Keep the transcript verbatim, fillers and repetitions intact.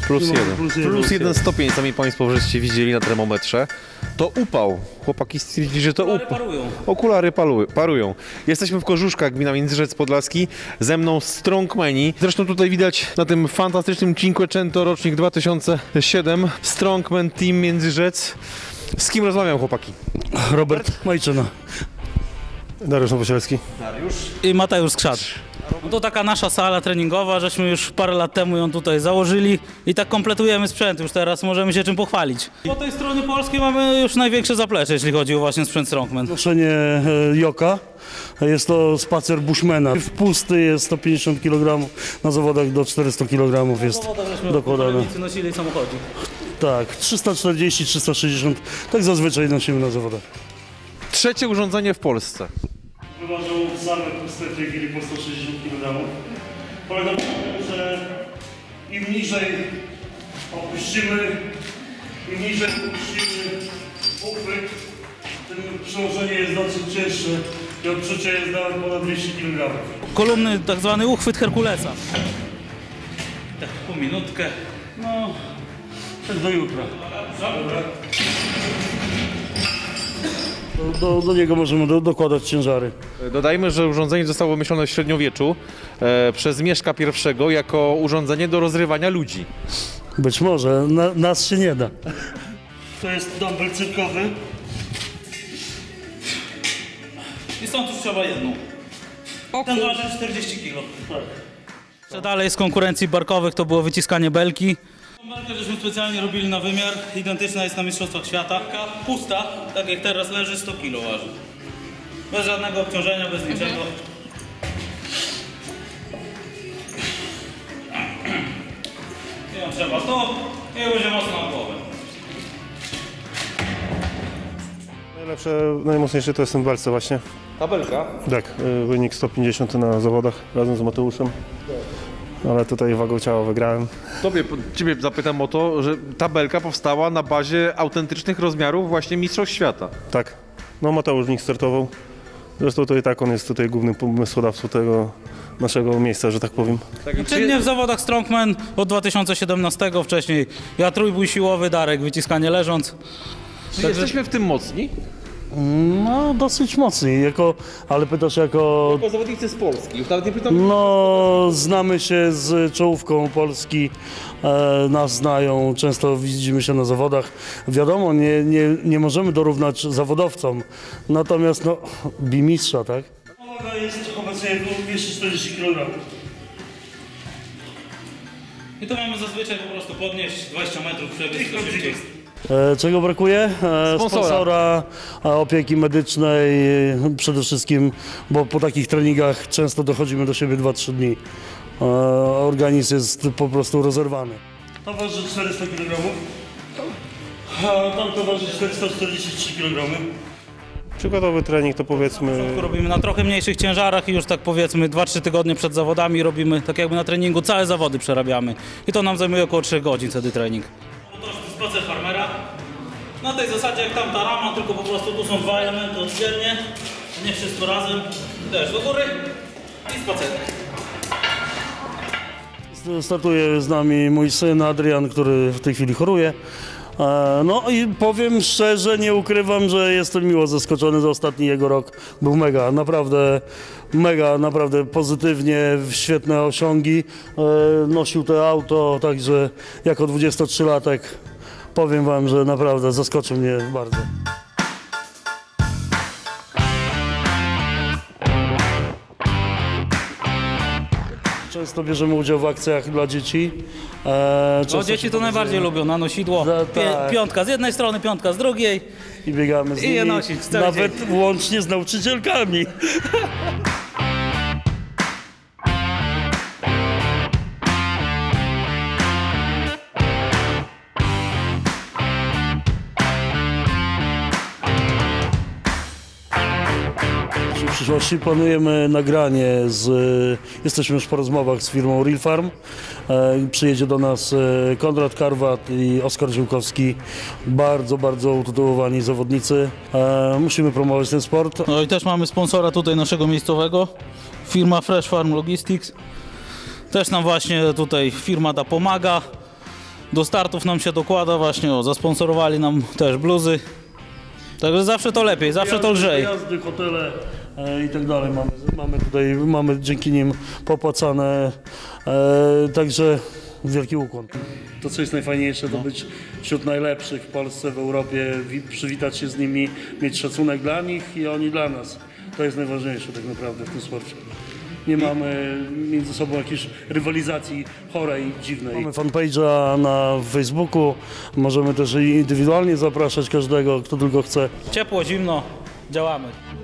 Plus jeden. Plus jeden. Plus jeden stopień, sami Państwo żeście widzieli na termometrze. To upał. Chłopaki stwierdzili, że to upał. Okulary parują. Okulary palują, parują. Jesteśmy w Kożuszkach, gmina Międzyrzec Podlaski. Ze mną Strongmeni. Zresztą tutaj widać na tym fantastycznym Cinquecento, rocznik dwa tysiące siódmy. Strongman Team Międzyrzec. Z kim rozmawiam, chłopaki? Robert Majczyna. Dariusz Nowosielski. Dariusz. I Mateusz Skrzat. No to taka nasza sala treningowa, żeśmy już parę lat temu ją tutaj założyli i tak kompletujemy sprzęt, już teraz możemy się czym pochwalić. Po tej stronie polskiej mamy już największe zaplecze, jeśli chodzi o właśnie sprzęt Strongman. Noszenie e, joka. Jest to spacer Bushmana. W pusty jest sto pięćdziesiąt kilogramów, na zawodach do czterystu kilogramów jest dokładane. Nosili samochodzi. Tak, trzysta czterdzieści trzysta sześćdziesiąt, tak zazwyczaj nosimy na zawodach. Trzecie urządzenie w Polsce. Wyważą same puste w tej chwili po sto sześćdziesiąt kilogramów. Polega na tym, że im niżej opuścimy, im niżej opuścimy uchwyt, tym przełożenie jest dosyć cięższe i odczucie jest nawet ponad dwieście kilogramów. Kolumny, tak zwany uchwyt Herkulesa. Tak, po minutkę. No, tak do jutra. Dobra. Do, do, do niego możemy do, dokładać ciężary. Dodajmy, że urządzenie zostało wymyślone w średniowieczu e, przez Mieszka I jako urządzenie do rozrywania ludzi. Być może, na, nas się nie da. To jest dumbbell cyrkowy. I stąd już trzeba jedną. Ten waży czterdzieści kilo. Tak. Jeszcze dalej z konkurencji barkowych to było wyciskanie belki. Tą belkę żeśmy specjalnie robili na wymiar, identyczna jest na Mistrzostwach Świata. Pusta, tak jak teraz leży, sto kilo waży. Bez żadnego obciążenia, bez niczego. I ją trzeba tu i będzie mocno na głowę. Najlepsze, najmocniejsze to jest ten belce właśnie. Ta belka? Tak, y, wynik sto pięćdziesiąt na zawodach razem z Mateuszem. Ale tutaj wagą ciała wygrałem. Tobie, ciebie zapytam o to, że ta belka powstała na bazie autentycznych rozmiarów właśnie Mistrzostw Świata. Tak, no Mateusz w nich startował. Zresztą to i tak on jest tutaj głównym pomysłodawcą tego naszego miejsca, że tak powiem. Tak, Czynnie w zawodach Strongman od dwa tysiące siedemnastego, wcześniej ja trójbój siłowy, Darek wyciskanie leżąc. Czy jesteśmy w tym mocni? No, dosyć mocniej, jako, ale pytasz jako... Jako zawodnicy z Polski, już nawet nie pytam... No, znamy się z czołówką Polski, e, nas znają, często widzimy się na zawodach. Wiadomo, nie, nie, nie możemy dorównać zawodowcom, natomiast no, bimistrza, tak? Waga jest obecnie dwieście czterdzieści kilogramów. I to mamy zazwyczaj po prostu podnieść dwadzieścia metrów, przebiec to szybciej. E, czego brakuje? E, Sponsora. Sponsora, e, opieki medycznej, e, przede wszystkim, bo po takich treningach często dochodzimy do siebie dwa trzy dni. E, organizm jest po prostu rozerwany. To waży czterysta kilogramów, a tam to waży czterysta czterdzieści trzy kilogramy. Przykładowy trening to powiedzmy... Robimy na trochę mniejszych ciężarach i już tak powiedzmy dwa trzy tygodnie przed zawodami robimy tak jakby na treningu całe zawody przerabiamy. I to nam zajmuje około trzech godzin wtedy trening. To jest spacer farmera. Na tej zasadzie jak tamta rama, tylko po prostu tu są dwa elementy oddzielnie. Nie wszystko razem. Też do góry i spacer. Startuje z nami mój syn Adrian, który w tej chwili choruje. E, No i powiem szczerze, nie ukrywam, że jestem miło zaskoczony, za ostatni jego rok był mega, naprawdę mega, naprawdę pozytywnie, świetne osiągi. E, Nosił to auto, także jako dwudziestotrzylatek powiem wam, że naprawdę zaskoczył mnie bardzo. Często bierzemy udział w akcjach dla dzieci. E, No, dzieci to najbardziej lubią, na nosidło. Za- Pie, tak. piątka z jednej strony, piątka z drugiej. I biegamy z I je nimi, nosić cały nawet łącznie z nauczycielkami. W przyszłości planujemy nagranie z, jesteśmy już po rozmowach z firmą Real Farm. E, przyjedzie do nas e, Konrad Karwat i Oskar Ziółkowski. Bardzo, bardzo utytułowani zawodnicy. E, musimy promować ten sport. No i też mamy sponsora tutaj naszego miejscowego, firma Fresh Farm Logistics. Też nam właśnie tutaj firma ta pomaga. do startów nam się dokłada właśnie, o, zasponsorowali nam też bluzy. Także zawsze to lepiej, zawsze to lżej. Jazdy, hotele e, i tak dalej mamy, mamy tutaj, mamy dzięki nim popłacane, e, także wielki ukłon. To, co jest najfajniejsze, to być wśród najlepszych w Polsce, w Europie, wi- przywitać się z nimi, mieć szacunek dla nich i oni dla nas. To jest najważniejsze tak naprawdę w tym sporcie. Nie mamy między sobą jakiejś rywalizacji chorej, dziwnej. Mamy fanpage'a na Facebooku, możemy też indywidualnie zapraszać każdego, kto tylko chce. Ciepło, zimno, działamy.